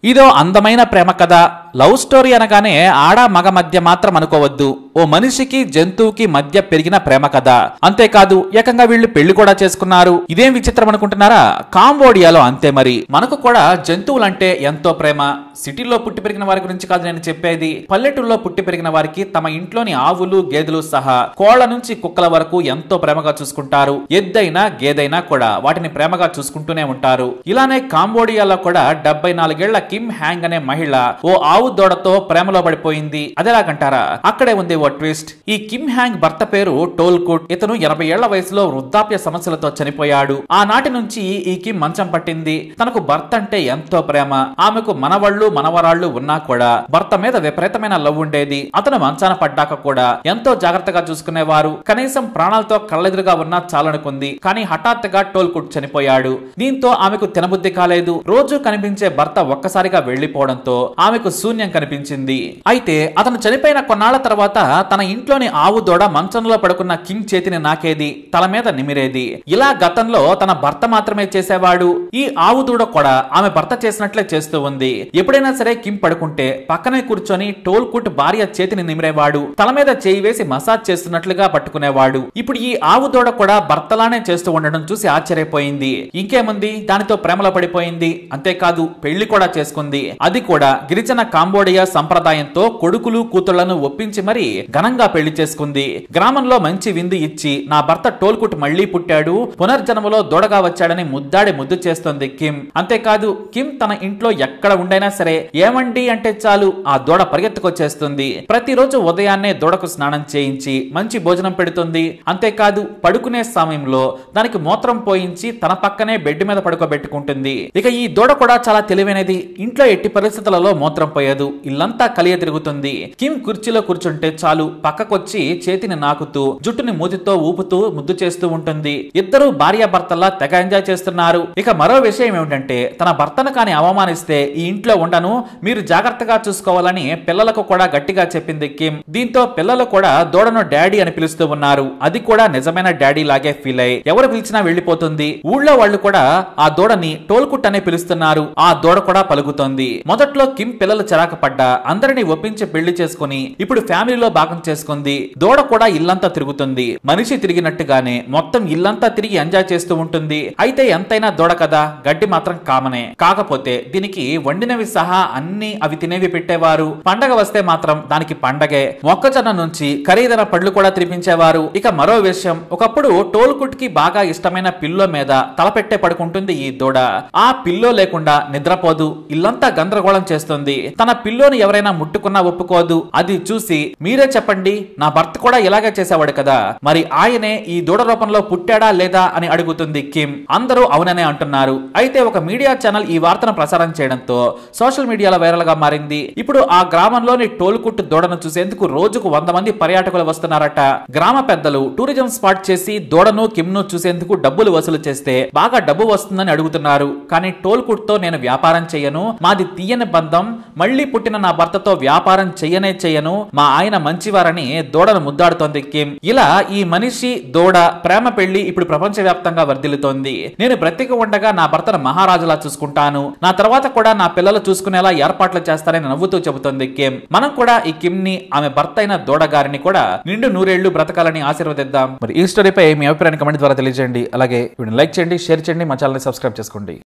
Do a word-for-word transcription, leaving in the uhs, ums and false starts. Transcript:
ఇదో అందమైన ప్రేమ కథ. లవ్ స్టోరీ అనగానే ఆడ మగ మధ్య మాత్రం అనుకోవద్దు, ఓ మనిషికి జంతువుకి మధ్య పెరిగిన ప్రేమ కథ. అంతేకాదు ఏకంగా వీళ్ళు పెళ్లి కూడా చేసుకున్నారు. ఇదేం విచిత్రం అనుకుంటున్నారా? కాంబోడియాలో అంతే మరి. మనకు కూడా జంతువులంటే ఎంతో ప్రేమ. సిటీలో పుట్టి పెరిగిన వారి గురించి కాదు నేను చెప్పేది. పల్లెటూరులో పుట్టి పెరిగిన వారికి తమ ఇంట్లోని ఆవులు గేదెలు సహా కోళ్ల నుంచి కుక్కల వరకు ఎంతో ప్రేమగా చూసుకుంటారు. ఎద్దైనా గేదైనా కూడా వాటిని ప్రేమగా చూసుకుంటూనే ఉంటారు. ఇలానే కాంబోడియాలో కూడా డెబ్బై నాలుగేళ్ల కిమ్ హ్యాంగ్ అనే మహిళ ఓ ఆవు దూడతో ప్రేమలో పడిపోయింది. అదేలాగంటారా? అక్కడే ఉంది ఓ ట్విస్ట్. ఈ కిమ్ హ్యాంగ్ భర్త పేరు టోల్కుట్. ఇతను ఎనభై ఏళ్ల వయసులో వృద్ధాప్య సమస్యలతో చనిపోయాడు. ఆనాటి నుంచి ఈ కిమ్ మంచం పట్టింది. తనకు భర్త అంటే ఎంతో ప్రేమ. ఆమెకు మనవళ్లు మనవరాళ్లు ఉన్నా కూడా భర్త మీద విపరీతమైన లవ్ ఉండేది. అతను మంచాన పడ్డాక కూడా ఎంతో జాగ్రత్తగా చూసుకునేవారు. కనీసం ప్రాణాలతో కళ్ళెదురుగా ఉన్నా చాలనుకుంది. కానీ హఠాత్తుగా టోల్కుట్ చనిపోయాడు. దీంతో ఆమెకు తినబుద్ధి కాలేదు. రోజు కనిపించే భర్త ఒక్కసారిగా వెళ్లిపోవడంతో ఆమెకు శూన్యం కనిపించింది. అయితే అతను చనిపోయిన కొన్నాళ్ల తర్వాత తన ఇంట్లోని ఆవు దూడ మంచంలో పడుకున్న కిమ్ చేతిని నాకేది, తల మీద నిమిరేది. ఇలా గతంలో తన భర్త మాత్రమే చేసేవాడు. ఈ ఆవు దూడ కూడా ఆమె భర్త చేసినట్లే చేస్తూ ఉంది. ఎప్పుడైనా సరే కిమ్ పడుకుంటే పక్కనే కూర్చొని టోల్కుట్ భార్య చేతిని నిమిరేవాడు. తల మీద చేయి వేసి మసాజ్ చేస్తున్నట్లుగా పట్టుకునేవాడు. ఇప్పుడు ఈ ఆవు దూడ కూడా భర్తలానే చేస్తూ ఉండడం చూసి ఆశ్చర్యపోయింది. ఇంకేముంది, దానితో ప్రేమలో పడిపోయింది. అంతేకాదు పెళ్లి కూడా చేసుకుంది. అది కూడా గిరిజన కాంబోడియా సంప్రదాయంతో కొడుకులు కూతుళ్లను ఒప్పించి మరి ఘనంగా పెళ్లి చేసుకుంది. గ్రామంలో మంచి విందు ఇచ్చి నా భర్త టోల్కుట్ మళ్లీ పుట్టాడు, పునర్జన్మలో దూడగా వచ్చాడని ముద్దాడి ముద్దు చేస్తుంది కిమ్. అంతేకాదు కిమ్ తన ఇంట్లో ఎక్కడ ఉండైనా సరే ఏమండి అంటే చాలు ఆ దూడ పరిగెత్తుకొచ్చేస్తుంది. ప్రతిరోజు ఉదయాన్నే దూడకు స్నానం చేయించి మంచి భోజనం పెడుతుంది. అంతేకాదు పడుకునే సమయంలో దానికి మూత్రం పోయించి తన పక్కనే బెడ్ మీద పడుకోబెట్టుకుంటుంది. ఇక ఈ దూడ కూడా చాలా తెలివైనది. ఇంట్లో ఎట్టి పరిస్థితులలో మూత్రం పోయదు. ఇల్లంతా కలియ తిరుగుతుంది. కిమ్ కుర్చీలో కూర్చుంటే చాలు పక్కకొచ్చి చేతిని నాకుతూ జుట్టుని మూతితో ఊపుతూ ముద్దు చేస్తూ ఉంటుంది. ఇద్దరు భార్యాభర్తల్లా తెగ ఎంజాయ్ చేస్తున్నారు. ఇక మరో విషయం ఏమిటంటే తన భర్తను కాని అవమానిస్తే ఈ ఇంట్లో ఉండను, మీరు జాగ్రత్తగా చూసుకోవాలని పిల్లలకు కూడా గట్టిగా చెప్పింది కిమ్. దీంతో పిల్లలు కూడా దూడను డాడీ అని పిలుస్తూ ఉన్నారు. అది కూడా నిజమైన డాడీ లాగే ఫీల్ అయ్యి ఎవరు పిలిచినా వెళ్లిపోతుంది. ఊళ్ళో వాళ్ళు కూడా ఆ దూడని టోల్కుట్ అనే పిలుస్తున్నారు. ఆ దూడ కూడా పలుకుతోంది. మొదట్లో కిమ్ పిల్లలు చిరాకు పడ్డా అందరినీ ఒప్పించి పెళ్లి చేసుకుని ఇప్పుడు ఫ్యామిలీలో భాగం చేసుకుంది. దూడ కూడా ఇల్లంతా తిరుగుతుంది. మనిషి తిరిగినట్టుగానే మొత్తం ఇల్లంతా తిరిగి ఎంజాయ్ చేస్తూ ఉంటుంది. అయితే ఎంతైనా దూడ కదా, గడ్డి మాత్రం కామనే. కాకపోతే దీనికి వండినవి సహా అన్ని అవి తినేవి పెట్టేవారు. పండగ వస్తే మాత్రం దానికి పండగే. మొక్కజొన్న నుంచి ఖరీదైన పళ్ళు కూడా తినిపించేవారు. ఇక మరో విషయం, ఒకప్పుడు టోల్కుట్ కి బాగా ఇష్టమైన పిల్లో మీద తలపెట్టే పడుకుంటుంది ఈ దూడ. ఆ పిల్లో లేకుండా నిద్రపోదు. ఇల్లంతా గందరగోళం చేస్తుంది. తన పిల్లోని ఎవరైనా ముట్టుకున్నా ఒప్పుకోదు. అది చూసి మీరే చెప్పండి, నా భర్త కూడా ఇలాగే చేసేవాడు కదా, మరి ఆయనే ఈ దూడ రూపంలో పుట్టాడా లేదా అని అడుగుతుంది కిమ్. అందరూ అవుననే అంటున్నారు. అయితే ఒక మీడియా ఛానల్ ఈ వార్తను ప్రసారం చేయడంతో సోషల్ మీడియాలో వైరల్ గా మారింది. ఇప్పుడు ఆ గ్రామంలోని టోల్కుట్ దూడను చూసేందుకు రోజుకు వంద మంది పర్యాటకులు వస్తున్నారట. గ్రామ పెద్దలు టూరిజం స్పాట్ చేసి దూడను కిమ్ ను చూసేందుకు డబ్బులు వసూలు చేస్తే బాగా డబ్బు వస్తుందని అడుగుతున్నారు. కానీ టోల్కుట్ తో నేను వ్యాపారం చేయను, మాది తీయని బంధం, మళ్లీ పుట్టిన నా భర్తతో వ్యాపారం చెయ్యనే చెయ్యను, మా ఆయన మంచివారని దూడను ముద్దాడుతోంది కిమ్. ఇలా ఈ మనిషి దూడ ప్రేమ పెళ్లి ఇప్పుడు ప్రపంచ వ్యాప్తంగా వర్ధిల్లుతోంది. నేను బ్రతికి ఉండగా నా భర్తను మహారాజులా చూసుకుంటాను, నా తర్వాత కూడా నా పిల్లలు చూసుకునేలా ఏర్పాట్లు చేస్తానని నవ్వుతూ చెబుతోంది కిమ్. మనం కూడా ఈ కిమ్ ని ఆమె భర్త అయిన దూడ గారిని కూడా నిండు నూరేళ్లు బ్రతకాలని ఆశీర్వదిద్దాం. మరి ఈ స్టోరీపై మీ అభిప్రాయాన్ని కమెంట్ ద్వారా తెలియజేయండి. అలాగే వీడియోని లైక్ చేయండి, షేర్ చేయండి, మా ఛానల్ ని సబ్స్క్రైబ్ చేసుకోండి.